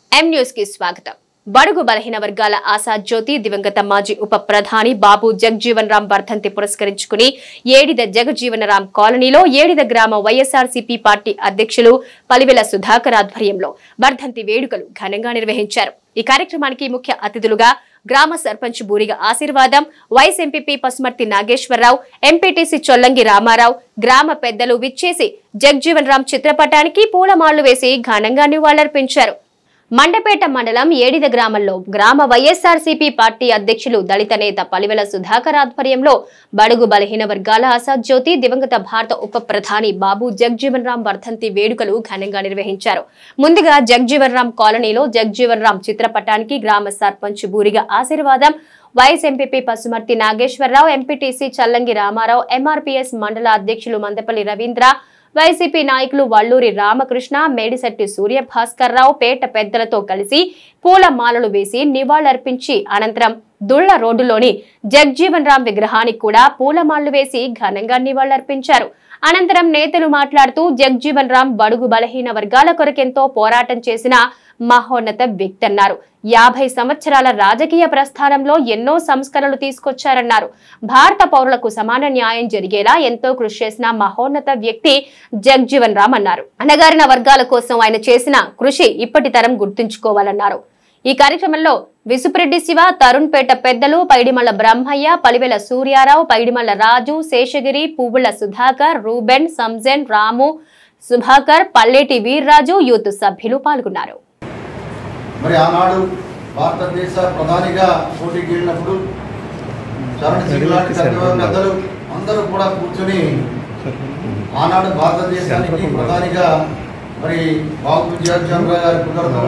M news కి స్వాగతం. బడుగు బలహీన వర్గాల ఆశా జ్యోతి దివంగత మాజీ ఉప ప్రధాని బాబు జగజీవన్ రామ్ వర్ధంతి పురస్కరించుకుని ఏడిద జగజీవన్ రామ్ కాలనీలో ఏడిద గ్రామ వైఎస్ఆర్సీపీ పార్టీ అధ్యక్షులు పలివెల సుధాకర్ ఆధ్వర్యంలో వర్ధంతి వేడుకలు ఘనంగా నిర్వహించారు. ఈ కార్యక్రమానికి ముఖ్య అతిథులుగా గ్రామ sarpanch Buriga Ashirvadam, vice MPP Pasumarthi Nageswara Rao, MPTC Chollangi Rama Rao, గ్రామ పెద్దలు విచ్చేసి జగజీవన్ రామ్ చిత్రపటానికి పూలమాళ్లు వేసి ఘనంగా నివాళులర్పించారు. మండపేట మండలం ఏడిద గ్రామంలో గ్రామ వైఎస్ఆర్సీపీ పార్టీ అధ్యక్షులు దళిత నేత పలివెల సుధాకర్ ఆధ్వర్యంలో బడుగు బలహీన వర్గాల ఆశాజ్యోతి దివంగత భారత ఉప ప్రధాని బాబు జగజీవన్ రామ్ వర్ధంతి వేడుకలు ఘనంగా నిర్వహించారు. ముందుగా జగజీవన్ రామ్ కాలనీలో జగజీవన్ రామ్ చిత్రపటానికి గ్రామ sarpanch Buriga Ashirvadam, vice MPP Pasumarthi Nageswara Rao, MPTC Challangi Rama Rao, MRPS మండల అధ్యక్షులు మందపల్లి రవీంద్ర, వైసీపీ నాయకులు వల్లూరి రామకృష్ణ, మేడిశెట్టి సూర్యభాస్కర్ రావు పేట పెద్దలతో కలిసి పూల మాలలు వేసి నివాళులర్పించి అనంతరం దుళ్ల రోడ్డులోని జగజీవన్ రామ్ విగ్రహానికి కూడా పూలమాళ్లు వేసి ఘనంగా నివాళులర్పించారు. అనంతరం నేతలు మాట్లాడుతూ జగజీవన్ రామ్ బడుగు బలహీన వర్గాల కొరకెంతో పోరాటం చేసిన మహోన్నత వ్యక్తి అన్నారు. 50 సంవత్సరాల రాజకీయ ప్రస్థానంలో ఎన్నో సంస్కరణలు తీసుకొచ్చారన్నారు. భారత పౌరులకు సమాన న్యాయం జరిగేలా ఎంతో కృషి చేసిన మహోన్నత వ్యక్తి జగజీవన్ రామ్ అన్నారు. అణగారిన వర్గాల కోసం ఆయన చేసిన కృషి ఇప్పటి తరం గుర్తుంచుకోవాలన్నారు. ఈ కార్యక్రమంలో విసుపురెడ్డి శివ, తరుణ్ పేట పెద్దలు, పైడిమల్ల బ్రహ్మయ్య, పలివెల సూర్యారావు, పైడిమల్ల రాజు, శేషగిరి, పువ్వుల సుధాకర్, రూబెన్, సంజన్, రాము, సుభాకర్, పల్లెటి వీర్రాజు, యూత్ సభ్యులు పాల్గొన్నారు. మరి ఆనాడు భారతదేశ ప్రధానిగా పోటీకి వెళ్ళినప్పుడు చరణ్ సింగ్ లాంటి పెద్దలు అందరూ కూడా కూర్చొని ఆనాడు భారతదేశానికి ప్రధానిగా మరి బాబు జగజీవన్ రామ్ గారి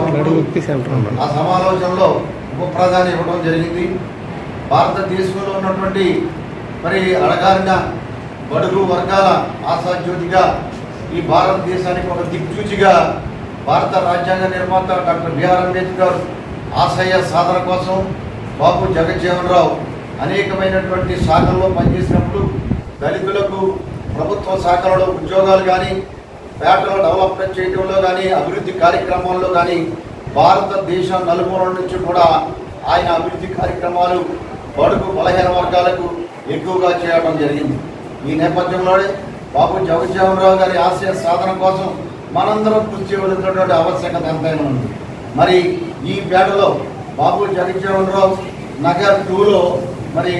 కుదరదు ఆ సమాలోచనలో ఉప ప్రధాని ఇవ్వడం జరిగింది. భారతదేశంలో ఉన్నటువంటి మరి అణగారిన బడుగు వర్గాల ఆశాజ్యోతిగా ఈ భారతదేశానికి ఒక దిక్సూచిగా భారత రాజ్యాంగ నిర్మాత డాక్టర్ బిఆర్ అంబేద్కర్ ఆశయ సాధన కోసం బాబు జగజీవన్ రామ్ అనేకమైనటువంటి శాఖల్లో పనిచేసినప్పుడు దళితులకు ప్రభుత్వ శాఖలలో ఉద్యోగాలు కానీ, పేటలో డెవలప్మెంట్ చేయడంలో కానీ, అభివృద్ధి కార్యక్రమాల్లో కానీ భారతదేశం నలుమూలల నుంచి కూడా ఆయన అభివృద్ధి కార్యక్రమాలు బడుగు బలహీన వర్గాలకు ఎక్కువగా చేయడం జరిగింది. ఈ నేపథ్యంలోనే బాబు జగజీవన్ రామ్ గారి ఆశయ సాధన కోసం మనందరం కృషి చేయవలసినటువంటి ఆవశ్యకత ఎంతైనా ఉంది. మరి ఈ పేటలో బాబు జగజీవన్ రామ్ నగర్ 2లో మరి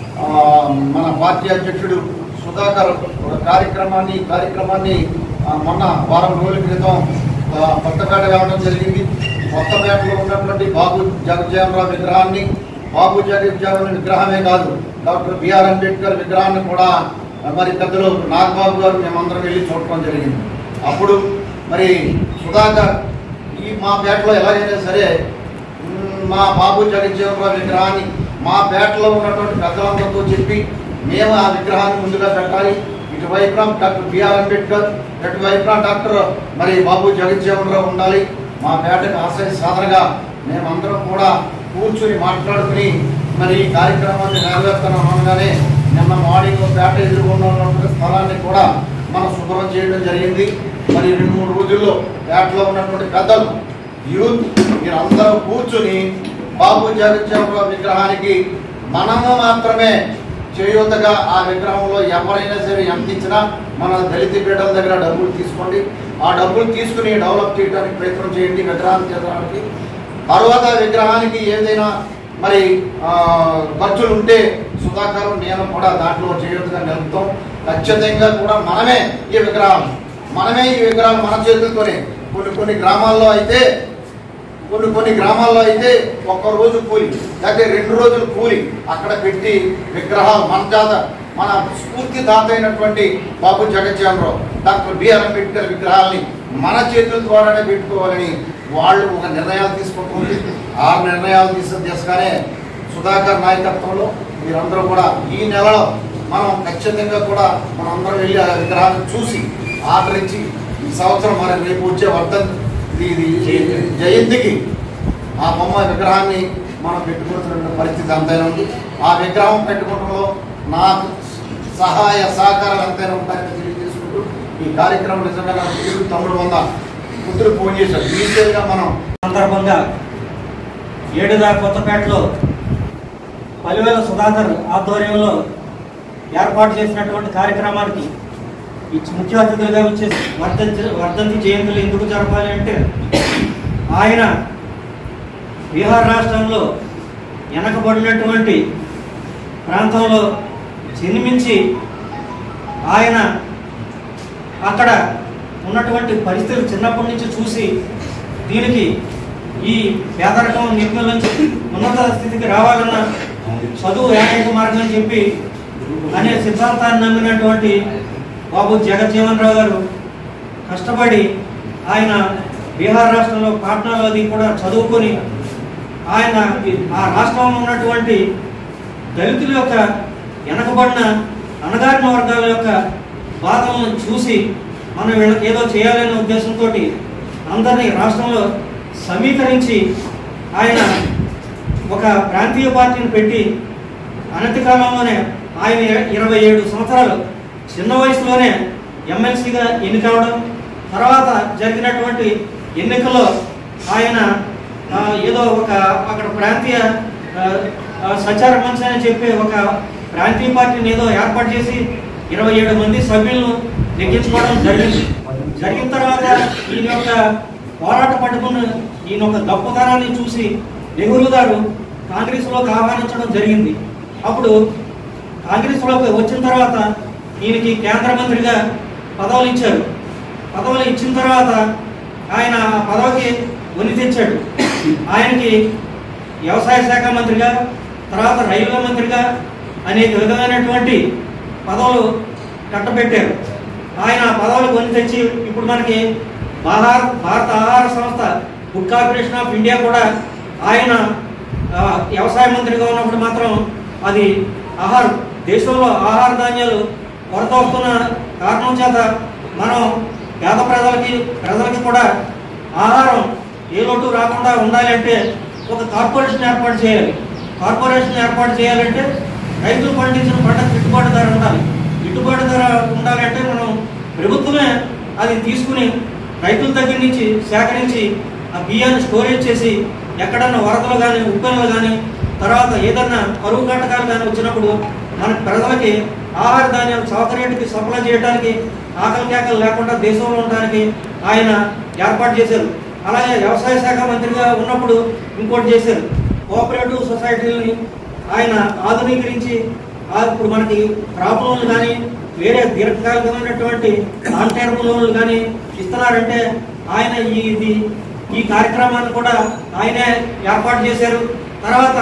మన పార్టీ అధ్యక్షుడు సుధాకర్ కార్యక్రమాన్ని మొన్న వారం రోజుల క్రితం కొత్తపేట వెళ్ళడం జరిగింది. కొత్తపేటలో ఉన్నటువంటి బాబు జగజీవన్ రామ్ విగ్రహాన్ని, బాబు జగజీవన్ విగ్రహమే కాదు డాక్టర్ బిఆర్ అంబేద్కర్ విగ్రహాన్ని కూడా మరి పెద్దలు నాగబాబు గారు మేమందరం వెళ్ళి చూడటం జరిగింది. అప్పుడు మరి సుధాకర్ మా పేటలో ఎలాగైనా సరే మా బాబు జగజీవన్ రామ్ విగ్రహాన్ని మా పేటలో ఉన్నటువంటి పెద్దలందరితో చెప్పి మేము ఆ విగ్రహాన్ని ముందుగా పెట్టాలి. ఇటువైపున డాక్టర్ బిఆర్ అంబేద్కర్, ఇటువైపున డాక్టర్ మరి బాబు జగజీవన్ రామ్ ఉండాలి. మా పేటకు ఆశయ సాధనగా మేమందరం కూడా కూర్చుని మాట్లాడుకుని మరి ఈ కార్యక్రమాన్ని నెరవేర్తనం అనగానే నిన్న మార్నింగ్ పేట ఎదుర్కొన్న స్థలాన్ని కూడా మనం శుభ్రం చేయడం జరిగింది. మరి 2-3 రోజుల్లో పేటలో ఉన్నటువంటి పెద్దలు, యూత్ మీరందరూ కూర్చుని బాబు జగజీవన్ రామ్ విగ్రహానికి మనము మాత్రమే చేయూతగా ఆ విగ్రహంలో ఎవరైనా సరే ఎంత ఇచ్చినా మన దళిత పీఠల దగ్గర డబ్బులు తీసుకోండి. ఆ డబ్బులు తీసుకుని డెవలప్ చేయడానికి ప్రయత్నం చేయండి విగ్రహాన్ని చేయడానికి. తర్వాత విగ్రహానికి ఏదైనా మరి ఖర్చులు ఉంటే సుధాకర్ నేను కూడా దాంట్లో చేయూతగా నిలుపుతాం. ఖచ్చితంగా కూడా మనమే ఈ విగ్రహం మన చేతులతోనే కొన్ని గ్రామాల్లో అయితే ఒక్క రోజు కూలి లేకపోతే 2 రోజులు కూలి అక్కడ పెట్టి విగ్రహాలు మన స్ఫూర్తి దాత అయినటువంటి బాబు జగజీవన్ రామ్, డాక్టర్ బిఆర్ అంబేద్కర్ విగ్రహాలని మన చేతుల ద్వారానే పెట్టుకోవాలని వాళ్ళు ఒక నిర్ణయాలు తీసుకుంటుంది. ఆ నిర్ణయాలు తీసుగానే సుధాకర్ నాయకత్వంలో మీరందరూ కూడా ఈ నెలలో మనం ఖచ్చితంగా కూడా మనందరం వెళ్ళి ఆ విగ్రహాన్ని చూసి ఆర్డర్ ఇచ్చి ఈ సంవత్సరం మరి రేపు వచ్చే జయంతికి ఆ బొమ్మ విగ్రహాన్ని మనం పెట్టుకుంటున్న పరిస్థితి అంతైనా ఉంది. ఆ విగ్రహం పెట్టుకోవడంలో నాకు సహాయ సహకారాలు ఎంతైనా ఉంటాయని తెలియజేసుకుంటూ ఈ కార్యక్రమం నిజంగా నాకు తమ్ముడు వంద పుత్రుడు ఫోన్ చేశాడు. ఇనీషియల్గా మనం సందర్భంగా ఏడుదా కొత్తపేటలో పలివేల సుధాకర్ ఆధ్వర్యంలో ఏర్పాటు చేసినటువంటి కార్యక్రమానికి ముఖ్య అతిథులుగా వచ్చేసి వర్ధంతి జయంతులు ఎందుకు జరపాలి అంటే ఆయన బీహార్ రాష్ట్రంలో వెనకబడినటువంటి ప్రాంతంలో జన్మించి ఆయన అక్కడ ఉన్నటువంటి పరిస్థితులు చిన్నప్పటి నుంచి చూసి దీనికి ఈ పేదరికం నిర్మూలించి ఉన్నత స్థితికి రావాలన్న చదువు ఏకైక మార్గం అని చెప్పి అనే సిద్ధాంతాన్ని నమ్మినటువంటి బాబు జగజ్జీవన్ రావు గారు కష్టపడి ఆయన బీహార్ రాష్ట్రంలో పాట్నాలో అది కూడా చదువుకొని ఆయన ఆ రాష్ట్రంలో ఉన్నటువంటి దళితుల యొక్క వెనకబడిన అణగారిన వర్గాల యొక్క బాధలను చూసి మనం ఏదో చేయాలనే ఉద్దేశంతో అందరినీ రాష్ట్రంలో సమీకరించి ఆయన ఒక ప్రాంతీయ పార్టీని పెట్టి అనతి కాలంలోనే ఆయన 27 సంవత్సరాలు చిన్న వయసులోనే ఎమ్మెల్సీగా ఎన్నికవడం, తర్వాత జరిగినటువంటి ఎన్నికల్లో ఆయన ఏదో ఒక అక్కడ ప్రాంతీయ సచార మంచి అని చెప్పి ఒక ప్రాంతీయ పార్టీని ఏదో ఏర్పాటు చేసి 27 మంది సభ్యులను నెగ్గించుకోవడం జరిగిన తర్వాత ఈయన యొక్క పోరాట పట్టుకున్న ఈయన యొక్క గొప్పతనాన్ని చూసి నెహ్రూ గారు కాంగ్రెస్లోకి ఆహ్వానించడం జరిగింది. అప్పుడు కాంగ్రెస్లోకి వచ్చిన తర్వాత ఈయనకి కేంద్ర మంత్రిగా పదవులు ఇచ్చారు. పదవులు ఇచ్చిన తర్వాత ఆయన పదవికి వని తెచ్చాడు. ఆయనకి వ్యవసాయ శాఖ మంత్రిగా, తర్వాత రైల్వే మంత్రిగా అనేక విధమైనటువంటి పదవులు కట్టబెట్టారు. ఆయన పదవులకు వని తెచ్చి ఇప్పుడు మనకి భారత ఆహార సంస్థ ఫుడ్ కార్పొరేషన్ ఆఫ్ ఇండియా కూడా ఆయన వ్యవసాయ మంత్రిగా ఉన్నప్పుడు మాత్రం అది దేశంలో ఆహార ధాన్యాలు కొరత వస్తున్న కారణం చేత మనం పేద ప్రజలకి కూడా ఆహారం ఏ లోటు రాకుండా ఉండాలంటే ఒక కార్పొరేషన్ ఏర్పాటు చేయాలి. కార్పొరేషన్ ఏర్పాటు చేయాలంటే రైతులు పండించిన పంటకు గిట్టుబాటు ధర ఉండాలి. గిట్టుబాటు ధర ఉండాలంటే మనం ప్రభుత్వమే అది తీసుకుని రైతుల దగ్గర నుంచి సేకరించి ఆ బియ్యాన్ని స్టోరేజ్ చేసి ఎక్కడన్నా వరదలు కానీ ఉప్పెనలు కానీ తర్వాత ఏదన్నా కరువు కాటకాలు కానీ వచ్చినప్పుడు మన ప్రజలకి ఆహార ధాన్యాలు సౌకర్యానికి సప్లై చేయడానికి ఆకలి కేకలు లేకుండా దేశంలో ఉండడానికి ఆయన ఏర్పాటు చేశారు. అలాగే వ్యవసాయ శాఖ మంత్రిగా ఉన్నప్పుడు ఇంకోటి చేశారు, కోఆపరేటివ్ సొసైటీలని ఆయన ఆధునీకరించి ఇప్పుడు మనకి క్రాప్ లోన్లు కానీ వేరే దీర్ఘకాలికమైనటువంటి నాన్ టర్మ్ లోన్లు కానీ ఇస్తున్నారంటే ఆయన ఈ కార్యక్రమాన్ని కూడా ఆయనే ఏర్పాటు చేశారు. తర్వాత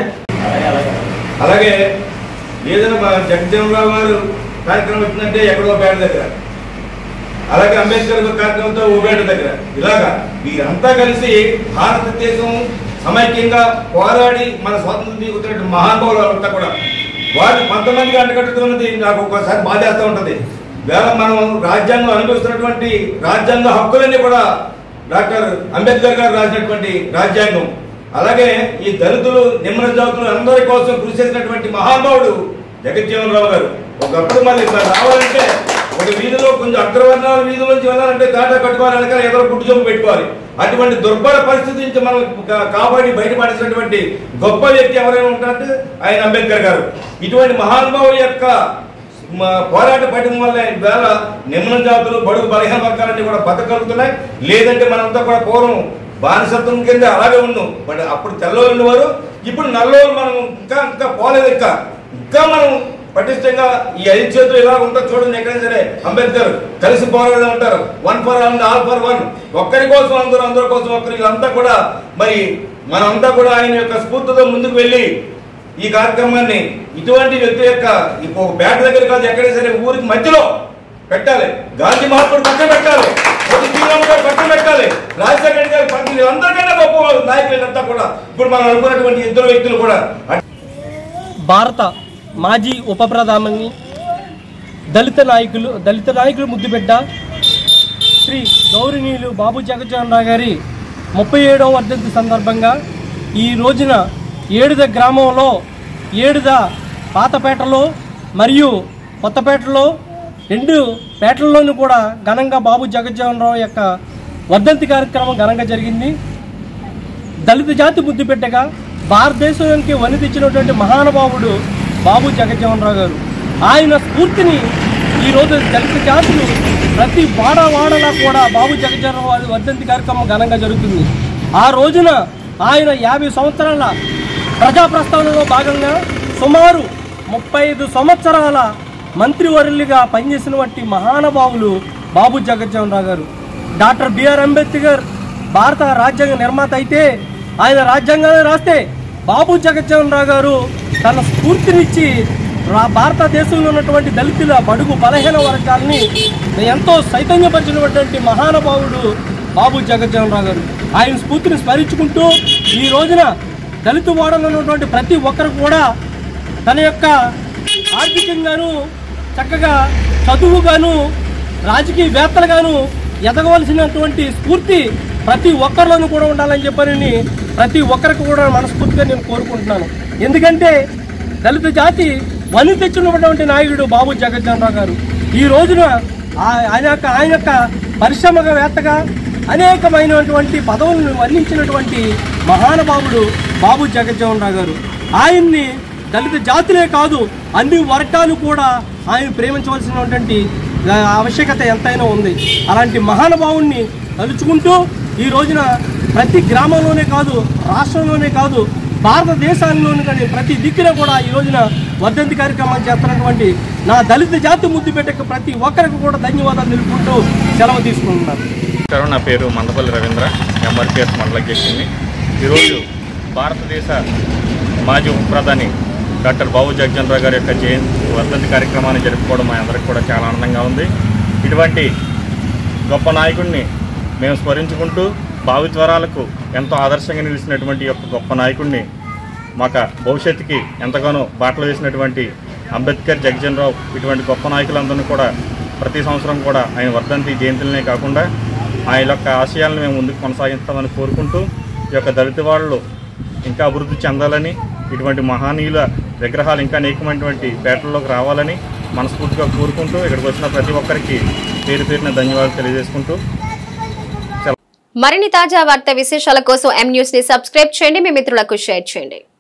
అలాగే ఏదైనా మా జగజ్జీవన్ రావు గారు కార్యక్రమం వచ్చిందంటే ఎక్కడో పేట దగ్గర, అలాగే అంబేద్కర్ కార్యక్రమంతో ఊబేట దగ్గర, ఇలాగా వీరంతా కలిసి భారతదేశం సమైక్యంగా పోరాడి మన స్వాతంత్రం తీసుకొచ్చినట్టు మహానుభావులు అంతా కూడా వారు కొంతమందికి అంటగట్టుతున్నది నాకు ఒక్కోసారి బాధేస్తూ ఉంటుంది. వేళ మనం రాజ్యాంగం అనుభవిస్తున్నటువంటి రాజ్యాంగ హక్కులన్నీ కూడా డాక్టర్ అంబేద్కర్ గారు రాసినటువంటి రాజ్యాంగం. అలాగే ఈ దళితులు నిమ్న జాతులు అందరి కోసం కృషి చేసినటువంటి మహానుభావుడు జగజ్జీవన్ రావు గారు. ఒకప్పుడు మళ్ళీ రావాలంటే ఒక వీధిలో కొంచెం అగ్రవర్ణాల వీధుల నుంచి వెళ్ళాలంటే తాటా కట్టుకోవాలి, వెనకాల ఏదో గుడ్డు జమ్ము పెట్టుకోవాలి. అటువంటి దుర్భర పరిస్థితి నుంచి మనం కాపాడి బయటపడినటువంటి గొప్ప వ్యక్తి ఎవరైనా ఉంటారంటే ఆయన అంబేద్కర్ గారు. ఇటువంటి మహానుభావుల యొక్క పోరాట పడడం వల్ల ఇవాళ నిమ్న జాతులు బడుగు బలహీన వర్గాలన్నీ కూడా బతకగలుగుతున్నాయి. లేదంటే మనంతా కూడా పూర్వం బానిసత్వం కింద అలాగే ఉన్నాం. బట్ అప్పుడు తెల్లవారు ఉండేవారు, ఇప్పుడు నల్లోరు మనం ఇంకా పోలేదు. ఇంకా మనం పటిష్టంగా ఈ 5 చేతులు ఇలా ఉంటారు చూడండి. ఎక్కడైనా సరే అంబేద్కర్ కలిసి పోరాడుతూ ఉంటారు. 1 for all, all for one, ఒక్కరి కోసం అందరి కోసం ఒక్కరి. ఇదంతా కూడా మరి మనంతా కూడా ఆయన యొక్క స్ఫూర్తితో ముందుకు వెళ్ళి ఈ కార్యక్రమాన్ని ఇటువంటి వ్యక్తి యొక్క ఒక బ్యాట్ దగ్గర కాదు, ఎక్కడైనా సరే ఊరికి మధ్యలో పెట్టాలి. గాంధీ మహాత్ముడు పక్కన పెట్టాలి, పక్కన పెట్టాలి, రాజశేఖర రెడ్డి గారి పక్కన, అందరికన్నా గొప్ప నాయకులంతా కూడా ఇప్పుడు మనం అనుకున్నటువంటి ఇద్దరు వ్యక్తులు కూడా. భారత మాజీ ఉప ప్రధాని దళిత నాయకులు ముద్దుబిడ్డ శ్రీ గౌరవనీయులు బాబు జగజ్జీవన్ రావు గారి 37వ వర్ధంతి సందర్భంగా ఈ రోజున ఏడుద గ్రామంలో, ఏడుద పాతపేటలో మరియు కొత్తపేటలో 2 పేటల్లోనూ కూడా ఘనంగా బాబు జగజ్జీవన్ రావు యొక్క వర్ధంతి కార్యక్రమం ఘనంగా జరిగింది. దళిత జాతి ముద్దుబిడ్డగా భారతదేశానికి వని తెచ్చినటువంటి మహానుభావుడు బాబు జగజ్జీవన్ రావు గారు. ఆయన స్ఫూర్తిని ఈరోజు దళిత జాతులు ప్రతి వాడవాడలా కూడా బాబు జగజ్జీవన్ రావు వర్ధంతి కార్యక్రమం ఘనంగా జరుగుతుంది. ఆ రోజున ఆయన 50 సంవత్సరాల ప్రజా ప్రస్తావనలో భాగంగా సుమారు 35 సంవత్సరాల మంత్రివర్యులుగా పనిచేసినటువంటి మహానుభావులు బాబు జగజ్జీవన్ రావు గారు. డాక్టర్ బిఆర్ అంబేద్కర్ భారత రాజ్యాంగ నిర్మాత అయితే ఆయన రాజ్యాంగాన్ని రాస్తే బాబు జగజ్జీవన్ రావు గారు తన స్ఫూర్తినిచ్చి భారతదేశంలో ఉన్నటువంటి దళితుల బడుగు బలహీన వర్గాల్ని ఎంతో చైతన్యపరిచినటువంటి మహానుభావుడు బాబు జగజ్జీవన్ రావు గారు. ఆయన స్ఫూర్తిని స్మరించుకుంటూ ఈ రోజున దళిత వాడలో ఉన్నటువంటి ప్రతి ఒక్కరు కూడా తన యొక్క ఆర్థికంగాను చక్కగా చదువుగాను రాజకీయవేత్తలుగాను ఎదగవలసినటువంటి స్ఫూర్తి ప్రతి ఒక్కరిలోనూ కూడా ఉండాలని చెప్పని ప్రతి ఒక్కరికి కూడా మనస్ఫూర్తిగా నేను కోరుకుంటున్నాను. ఎందుకంటే దళిత జాతి వని తెచ్చినటువంటి నాయకుడు బాబు జగజ్జీవన్ రావు గారు. ఈ రోజున ఆయన యొక్క పరిశ్రమవేత్తగా అనేకమైనటువంటి పదవులను వర్ణించినటువంటి మహానుభావుడు బాబు జగజ్జీవన్ రావు గారు. ఆయన్ని దళిత జాతులే కాదు అన్ని వర్గాలు కూడా ఆయన ప్రేమించవలసినటువంటి ఆవశ్యకత ఎంతైనా ఉంది. అలాంటి మహానుభావుణ్ణి తలుచుకుంటూ ఈ రోజున ప్రతి గ్రామంలోనే కాదు, రాష్ట్రంలోనే కాదు, భారతదేశాల్లోని కానీ ప్రతి దిక్కున కూడా ఈ రోజున వర్ధంతి కార్యక్రమాలు చేస్తున్నటువంటి నా దళిత జాతి ముద్దుబిడ్డకు ప్రతి ఒక్కరికి కూడా ధన్యవాదాలు తెలుపుకుంటూ సెలవు తీసుకుంటున్నాను. నా పేరు మందపల్లి రవీంద్ర, ఎంఆర్పిఎస్ మండల అధ్యక్షుడిని. ఈరోజు భారతదేశ మాజీ ఉప ప్రధాని డాక్టర్ బాబు జగజ్జీవన్ రావు గారి యొక్క వర్ధంతి కార్యక్రమాన్ని జరుపుకోవడం మా అందరికీ కూడా చాలా ఆనందంగా ఉంది. ఇటువంటి గొప్ప నాయకుడిని మేము స్మరించుకుంటూ భావితరాలకు ఎంతో ఆదర్శంగా నిలిచినటువంటి యొక్క గొప్ప నాయకుడిని మాకు భవిష్యత్తుకి ఎంతగానో బాటలు వేసినటువంటి అంబేద్కర్, జగజ్జీవన్ రావు ఇటువంటి గొప్ప నాయకులందరినీ కూడా ప్రతి సంవత్సరం కూడా ఆయన వర్ధంతి జయంతులనే కాకుండా ఆయన యొక్క ఆశయాలను మేము ముందుకు కొనసాగిస్తామని కోరుకుంటూ ఈ యొక్క దళిత వాళ్ళు ఇంకా అభివృద్ధి చెందాలని, ఇటువంటి మహనీయుల విగ్రహాలు ఇంకా అనేకమైనటువంటి పేటల్లోకి రావాలని మనస్ఫూర్తిగా కోరుకుంటూ ఇక్కడికి వచ్చిన ప్రతి ఒక్కరికి పేరు పేరున ధన్యవాదాలు తెలియజేసుకుంటూ మరిన్ని తాజా వార్తా విశేషాల కోసం M News ని సబ్స్క్రైబ్ చేయండి, మీ మిత్రులకు షేర్ చేయండి.